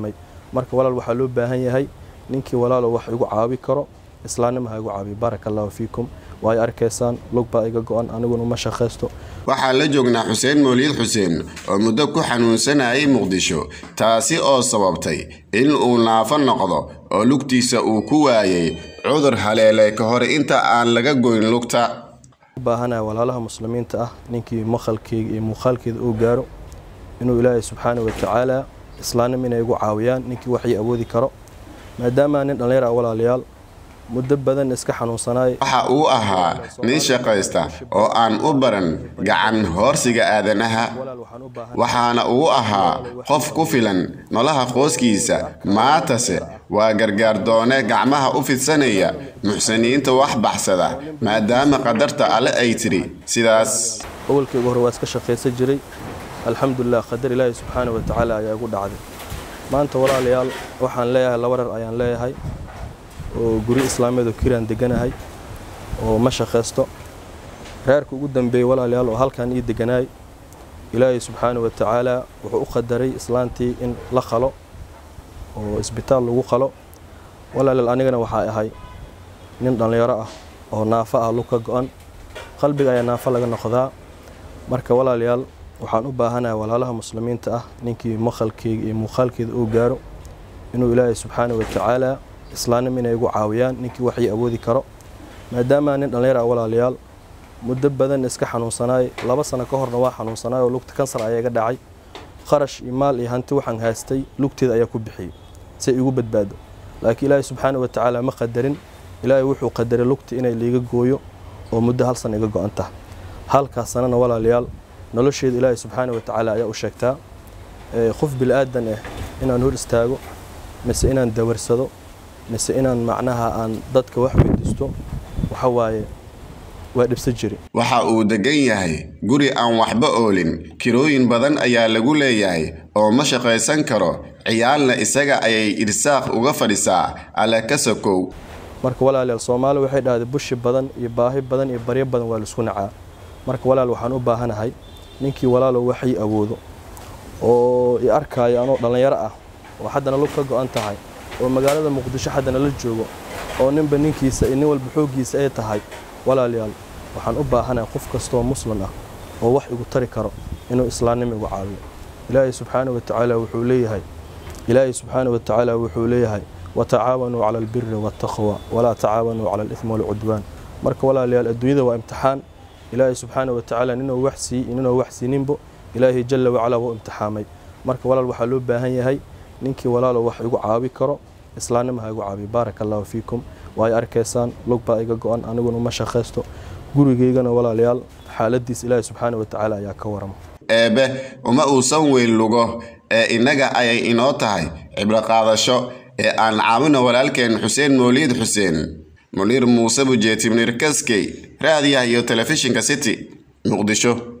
imtixaamay marka walaal waxa loo baahan yahay ninkii walaalo wax igu caawi karo islaamnimo igu caawi barakallahu fiikum way arkaysaan lug baa iga go'an aniguna ma shaqeysto waxaa la joognaa Xuseen Mawlid Xuseen oo muddo ku xanuunsanayay Muqdisho taasi oo sababtay in uu naafo noqdo oo lugtiisa uu ku waayay cudur haleelay ka hor inta aan laga goyn lugta baahana walaalaha muslimiinta ah ninkii maqalkeyga iyo muuqaalkeeda uu gaaro inuu Ilaahay subxaanahu wa ta'ala islaamnimo igu caawiyaan ninkii wax ay awoodi karo maadaama nin dhalinyaro walaalayaal muddo badan iska xanuunsanay waxa uu ahaa nin shaqaysta oo aan u baran gacan hoorsiga aadanaha waxaana uu ahaa qof ku filan noloha qoyskiisa maatase waa gargaar doone gacmaha u fidsanaya muxsiniinta wax baxsada maadaama qadarta alle ay tiri sidaas awalkii hore waa iska shaqaysan jiray alxamdulillah qadar Ilaahay subxaanahu wa ta'ala ayaa ugu dhacday maanta walaalayaal waxaan leeyahay laba rar ayaan leeyahay oo guri islaameed oo kiraan deganahay oo ma shaqeysto reerka ugu dambeeyay walaalayaal oo halkan ii deganaay Ilaahay subxaanahu wa ta'ala wuxuu u qadaray islaantii in la qalo oo isbitaal lagu qalo walaalayaal anigana waxa ahay nin dhalinyaro ah oo naafo ah luka go'an qalbiga ayaa naafo laga noqdaa marka walaalayaal waxaan u baahanahay walaalaha muslimiinta ah ninkii maqalkeyga iyo muuqaalkeeda uu gaaro inuu Ilaahay subxaanahu wa ta'ala islaamnimo igu caawiyaan ninkii wax ay awoodi karo maadaama nin dhalinyaro walaalayaal muddo badan iska xanuunsanay 2 sano ka horna waa xanuunsanay oo lugta kansar ayaa iga dhacay qarash iyo maal iyo hanti waxaan haystay lugteeda ayaa ku bixiyay si igu badbaado laakiin Ilaahay subxaanahu wa ta'ala ma qadarin Ilaahay wuxuu qadaray lugta inay liiga gooyo oo muddo 1 sano iga go'anta halkaas sanana walaalayaal nolosheeda Ilaahay subxaanahu wa ta'ala ayaa u sheegtaa qof bil aadan ah inaan hor istaago mise inaan dawarsado mise inaan macnaha aan dadka wax weydiisto waxa waaye waa dhibsa jiri waxa uu degan yahay guri aan waxba oolin kirooyin badan ayaa lagu leeyahay oo ma shaqaysan karo ciyaalna isaga ayay irsaaq uga fadhisaa ala kasakow marka walaalayaal Soomaali waxay dhahday bushi badan iyo baahi badan iyo bariyo badan waa la isku nacaa marka walaal waxaan u baahanahay ninkii walaalo wax ay awoodo oo i arkaayo anoo dhalinyaro ah oo haddana lug ka go'an tahay oo magaalada Muqdisho haddana la joogo oo ninba ninkiisa in walba xoogiisa ay tahay walaalayaal waxaan u baahanahay qof kasto oo muslim ah oo wax igu tari karo inuu islaamnimo igu caawiyo Ilaahay subxaanahu wa ta'ala wuxuu leeyahay وتعاونوا على البر والتقوى ولا تعاونوا على الإثم والعدوان marka walaalayaal adduunyada waa imtixaan Ilaahay subxaanahu wa ta'ala inuu waxsi ninbo Ilaahay jalla wa ala wuu imtixaamay marka walaal waxa loo baahan yahay ninkii walaalo wax igu caawi karo islaamnimo igu caawi barakallahu fiikum way arkaysaan lug baa iga go'an aniguna ma shaqeysto gurigeygana walaalayaal xaaladiis Ilaahay subxaanahu wa ta'ala ayaa ka waramo eebe uma uusan weyn lugo inaga ayay inoo tahay cibro qaadasho aan caawino walaalkeen Xuseen Mawlid Xuseen Munir Muuse Bujeeti Munir Kaskey raadiyaha iyo telefishinka City Muqdisho